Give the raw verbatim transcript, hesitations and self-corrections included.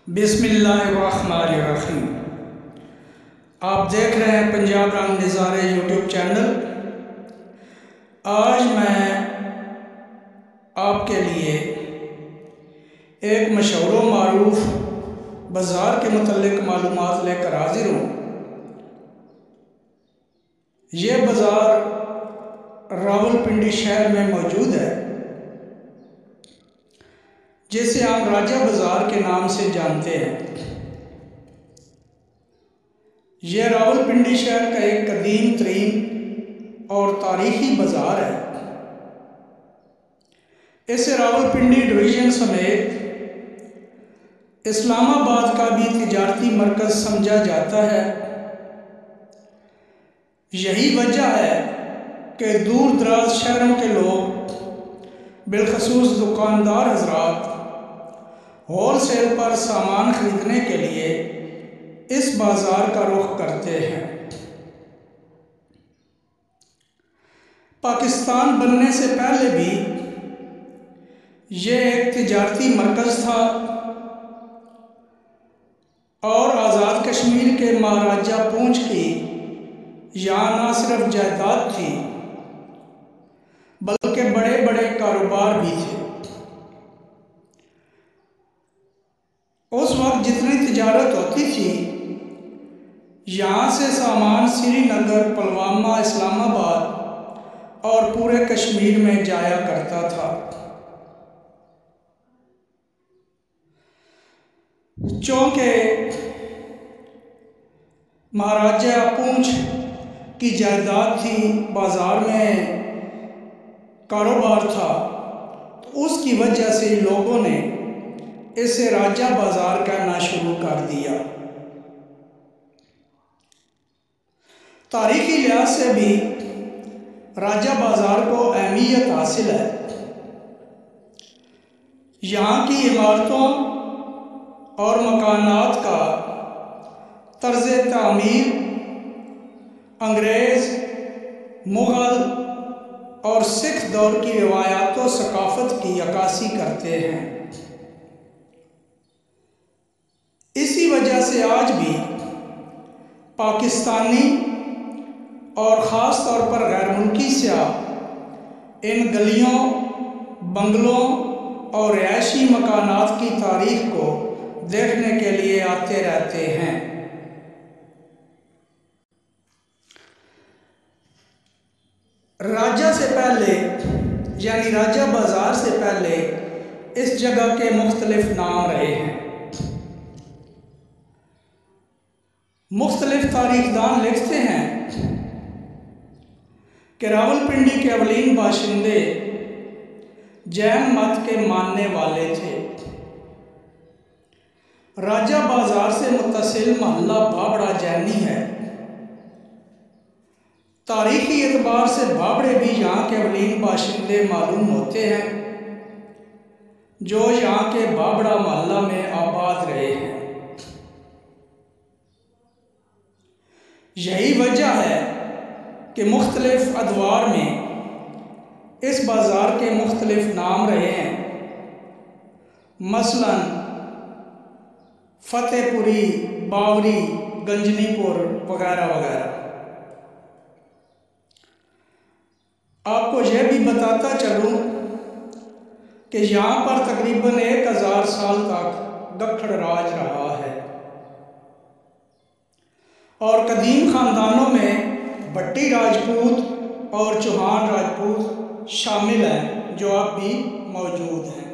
बिस्मिल्लाहिर्रहमानिर्रहीम। आप देख रहे हैं पंजाब रंग नज़ारे यूट्यूब चैनल। आज मैं आपके लिए एक मशहूर व मारूफ बाज़ार के मुतल्लिक़ मालूमात लेकर हाजिर हूँ। ये बाज़ार रावलपिंडी शहर में मौजूद है, जिसे हम राजा बाज़ार के नाम से जानते हैं। यह रावलपिंडी शहर का एक कदीम तरीन और तारीखी बाज़ार है। इसे रावलपिंडी डिवीज़न समेत इस्लामाबाद का भी तिजारती मरकज़ समझा जाता है। यही वजह है कि दूर दराज शहरों के लोग, बिलखसूस दुकानदार हजरात, होलसेल पर सामान खरीदने के लिए इस बाज़ार का रुख करते हैं। पाकिस्तान बनने से पहले भी ये एक तिजारती मरकज़ था और आज़ाद कश्मीर के महाराजा पूंछ की यहाँ न सिर्फ जायदाद थी बल्कि बड़े बड़े कारोबार भी थे। उस वक्त जितनी तिजारत होती थी, यहाँ से सामान श्रीनगर, पुलवामा, इस्लामाबाद और पूरे कश्मीर में जाया करता था। चूँकि महाराजा पूंछ की जायदाद थी, बाज़ार में कारोबार था, तो उसकी वजह से लोगों ने इसे राजा बाज़ार कहना शुरू कर दिया। तारीखी लिहाज से भी राजा बाज़ार को अहमियत हासिल है। यहाँ की इमारतों और मकानात का तर्ज़ तामीर अंग्रेज़, मुग़ल और सिख दौर की रिवायात व सकाफ़त की अक्कासी करते हैं। इसी वजह से आज भी पाकिस्तानी और ख़ास तौर पर गैर मुल्की सियाह इन गलियों, बंगलों और रिहायशी मकानात की तारीख़ को देखने के लिए आते रहते हैं। राजा से पहले यानी राजा बाज़ार से पहले इस जगह के मुख्तलिफ नाम रहे हैं। मुख्तलिफ तारीखदान लिखते हैं कि रावलपिंडी के अवलीन बाशिंदे जैन मत के मानने वाले थे। राजा बाज़ार से मुत्तसिल मोहल्ला बाबड़ा जैनी है। तारीखी एतबार से बाबड़े भी यहाँ के अवलीन बाशिंदे मालूम होते हैं, जो यहाँ के बाबड़ा मोहल्ला में आबाद रहे हैं। यही वजह है कि मुख्तलिफ अदवार में इस बाज़ार के मुख्तलिफ नाम रहे हैं। मसलन फतेहपुरी, बावरी, गंजनीपुर वगैरह वगैरह। आपको यह भी बताता चलूँ कि यहाँ पर तकरीबन एक हज़ार साल तक दक्खड़ राज रहा है और कदीम ख़ानदानों में भट्टी राजपूत और चौहान राजपूत शामिल हैं, जो अब भी मौजूद हैं।